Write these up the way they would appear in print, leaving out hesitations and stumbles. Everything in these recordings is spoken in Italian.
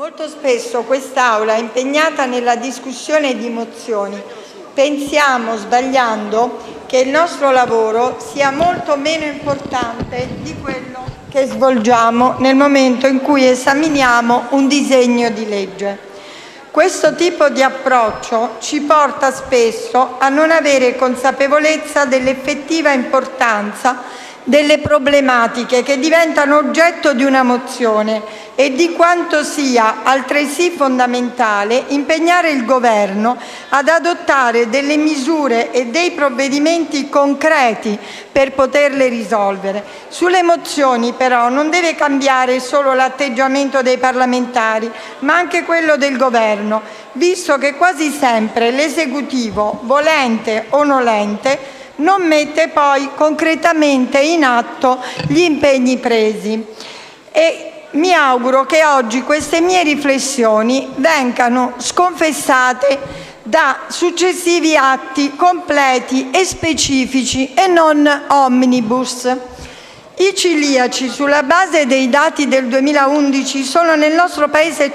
Molto spesso quest'Aula è impegnata nella discussione di mozioni. Pensiamo, sbagliando, che il nostro lavoro sia molto meno importante di quello che svolgiamo nel momento in cui esaminiamo un disegno di legge. Questo tipo di approccio ci porta spesso a non avere consapevolezza dell'effettiva importanza delle problematiche che diventano oggetto di una mozione e di quanto sia altresì fondamentale impegnare il Governo ad adottare delle misure e dei provvedimenti concreti per poterle risolvere. Sulle mozioni, però, non deve cambiare solo l'atteggiamento dei parlamentari, ma anche quello del Governo, visto che quasi sempre l'Esecutivo, volente o nolente, non mette poi concretamente in atto gli impegni presi. E mi auguro che oggi queste mie riflessioni vengano sconfessate da successivi atti completi e specifici e non omnibus. I celiaci, sulla base dei dati del 2011, sono nel nostro Paese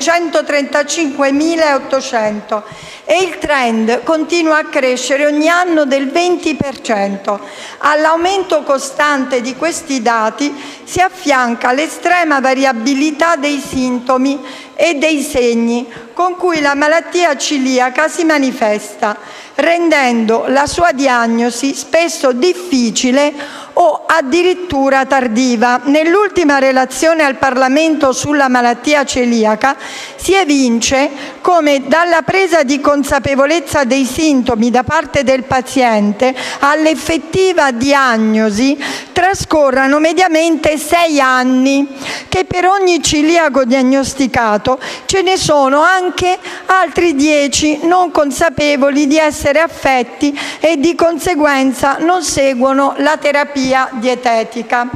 135.800 e il trend continua a crescere ogni anno del 20%. All'aumento costante di questi dati si affianca l'estrema variabilità dei sintomi e dei segni con cui la malattia celiaca si manifesta, rendendo la sua diagnosi spesso difficile o addirittura tardiva. Nell'ultima relazione al Parlamento sulla malattia celiaca si evince come dalla presa di consapevolezza dei sintomi da parte del paziente all'effettiva diagnosi trascorrano mediamente 6 anni, che per ogni celiaco diagnosticato ce ne sono anche altri 10 non consapevoli di essere affetti e di conseguenza non seguono la terapia dietetica.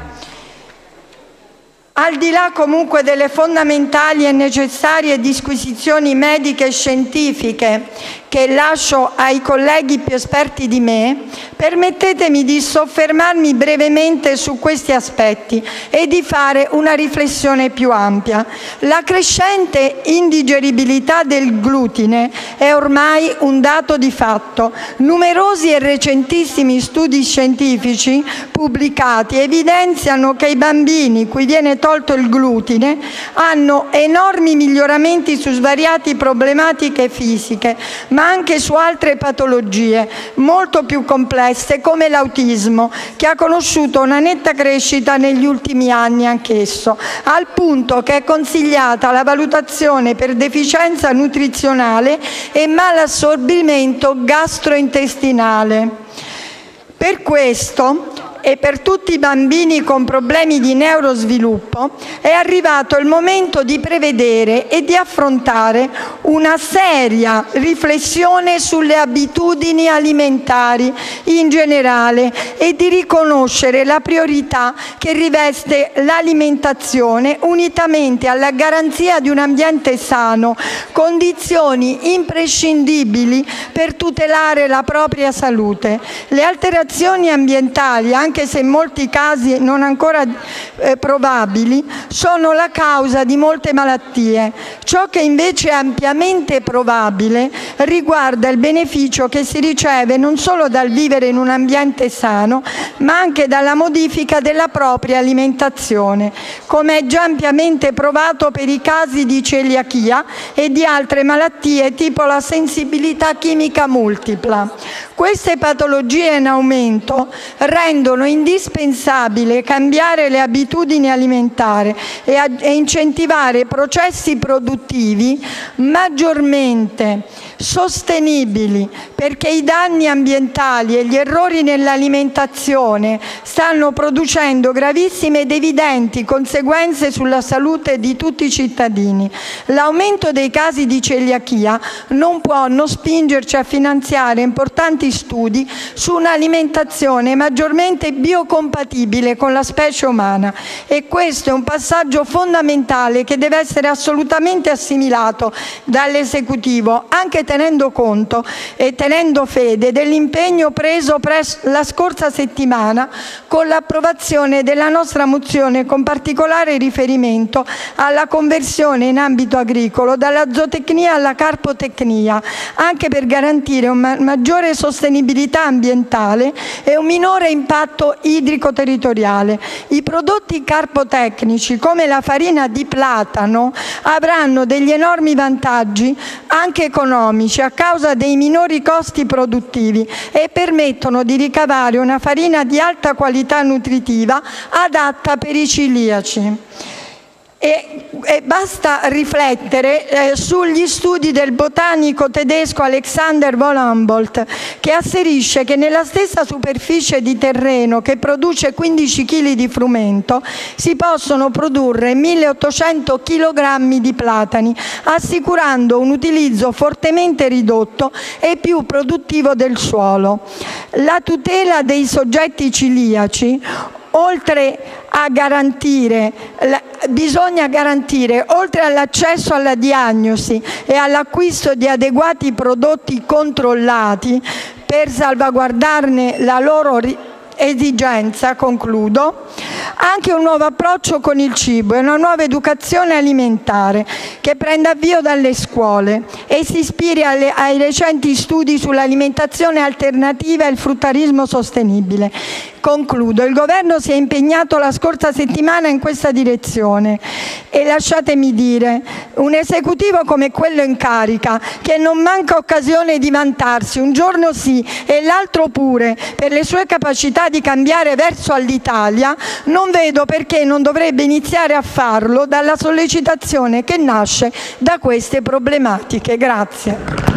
Al di là comunque delle fondamentali e necessarie disquisizioni mediche e scientifiche che lascio ai colleghi più esperti di me, permettetemi di soffermarmi brevemente su questi aspetti e di fare una riflessione più ampia. La crescente indigeribilità del glutine è ormai un dato di fatto. Numerosi e recentissimi studi scientifici pubblicati evidenziano che i bambini cui viene tolto il glutine hanno enormi miglioramenti su svariate problematiche fisiche, ma anche su altre patologie molto più complesse come l'autismo, che ha conosciuto una netta crescita negli ultimi anni anch'esso, al punto che è consigliata la valutazione per deficienza nutrizionale e malassorbimento gastrointestinale. Per questo e per tutti i bambini con problemi di neurosviluppo è arrivato il momento di prevedere e di affrontare una seria riflessione sulle abitudini alimentari in generale e di riconoscere la priorità che riveste l'alimentazione unitamente alla garanzia di un ambiente sano, condizioni imprescindibili per tutelare la propria salute. Le alterazioni ambientali, anche se in molti casi non ancora probabili, sono la causa di molte malattie. Ciò che invece è ampiamente probabile riguarda il beneficio che si riceve non solo dal vivere in un ambiente sano, ma anche dalla modifica della propria alimentazione, come è già ampiamente provato per i casi di celiachia e di altre malattie tipo la sensibilità chimica multipla. Queste patologie in aumento rendono indispensabile cambiare le abitudini alimentari e incentivare processi produttivi maggiormente sostenibili, perché i danni ambientali e gli errori nell'alimentazione stanno producendo gravissime ed evidenti conseguenze sulla salute di tutti i cittadini. L'aumento dei casi di celiachia non può non spingerci a finanziare importanti studi su un'alimentazione maggiormente biocompatibile con la specie umana, e questo è un passaggio fondamentale che deve essere assolutamente assimilato dall'Esecutivo, anche tenendo conto e tenendo fede dell'impegno preso la scorsa settimana con l'approvazione della nostra mozione, con particolare riferimento alla conversione in ambito agricolo dalla zootecnia alla carpotecnia, anche per garantire una maggiore sostenibilità ambientale e un minore impatto idrico-territoriale. I prodotti carpotecnici, come la farina di platano, avranno degli enormi vantaggi anche economici a causa dei minori costi produttivi e permettono di ricavare una farina di alta qualità nutritiva adatta per i celiaci. E basta riflettere sugli studi del botanico tedesco Alexander von Humboldt, che asserisce che nella stessa superficie di terreno che produce 15 kg di frumento si possono produrre 1800 kg di platani, assicurando un utilizzo fortemente ridotto e più produttivo del suolo. La tutela dei soggetti celiaci, bisogna garantire, oltre all'accesso alla diagnosi e all'acquisto di adeguati prodotti controllati per salvaguardarne la loro esigenza, anche un nuovo approccio con il cibo e una nuova educazione alimentare che prenda avvio dalle scuole e si ispiri ai recenti studi sull'alimentazione alternativa e il fruttarismo sostenibile. Il Governo si è impegnato la scorsa settimana in questa direzione e lasciatemi dire, un esecutivo come quello in carica, che non manca occasione di vantarsi un giorno sì e l'altro pure per le sue capacità di cambiare verso all'Italia, non vedo perché non dovrebbe iniziare a farlo dalla sollecitazione che nasce da queste problematiche. Grazie.